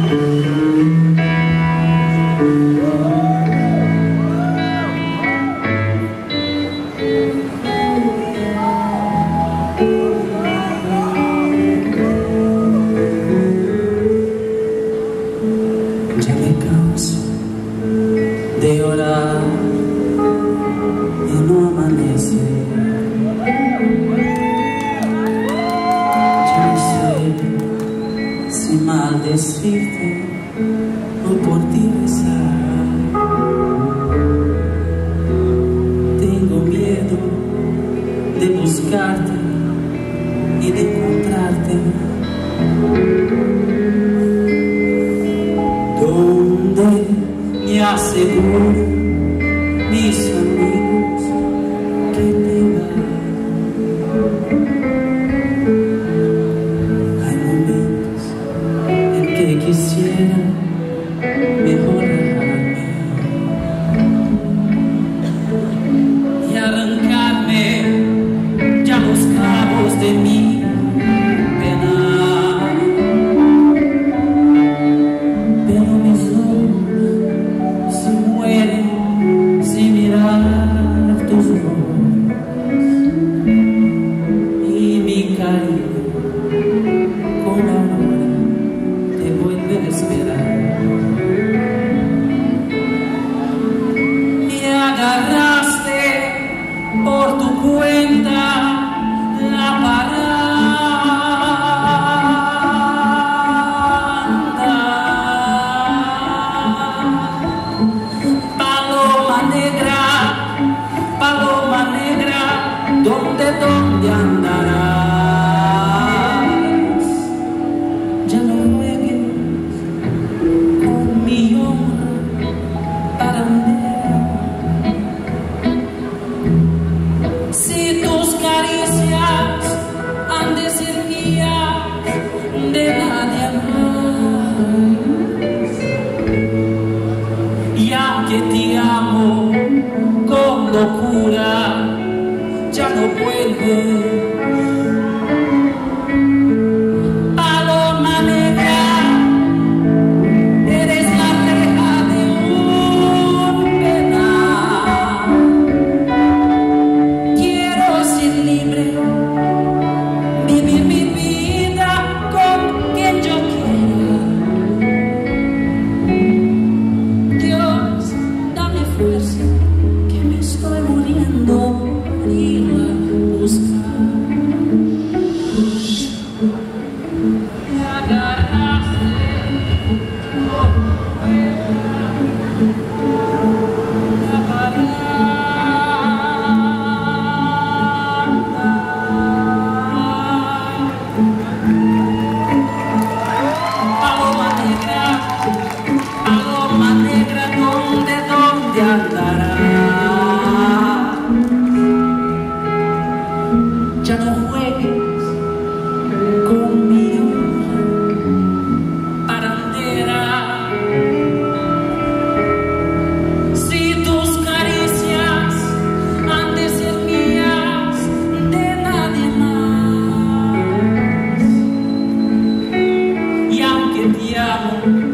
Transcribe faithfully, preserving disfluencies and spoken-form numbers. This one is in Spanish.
Ya me canso de orar y no amanece. Ya no sé si maldecirte o por ti rezar. Tengo miedo de buscarte y de encontrarte. Donde me aseguran mis amigos que te van. Hay momentos en que quisiera mejorarme y arrancarme ya los cabos de mi pena. Pero mis ojos se mueren sin mirar tus ojos, y mi cariño con la hora te vuelve a esperar. Y agarraste por tu cuenta la parranda. Paloma negra, paloma negra, ¿dónde, dónde andarás? Ya no juegues con mi honra parandera. Si tus caricias han de ser guías de nadie más, y aunque te amo con locura, ya no vuelves. Paloma negra, eres la reja de un penal. Quiero ser libre, vivir mi vida con quien yo quiera. Dios, dame fuerza, que me estoy muriendo por irla a buscar. Me agarraste por tu cuenta la parranda. Paloma negra, paloma negra, ¿dónde, dónde andarás? Ya no juegues con mi honra parandera. Si tus caricias han de ser mías, de nadie más, y aunque te amo